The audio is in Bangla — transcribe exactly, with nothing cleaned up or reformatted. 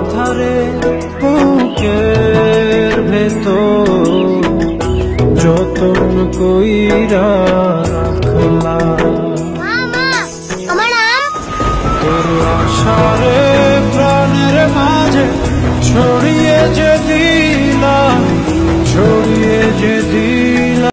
কথারে বুকের ভেতর যতন কইরা রাখলাম। তোর আশারে প্রাণের মাঝে ছড়িয়ে যে দিলাম, ছড়িয়ে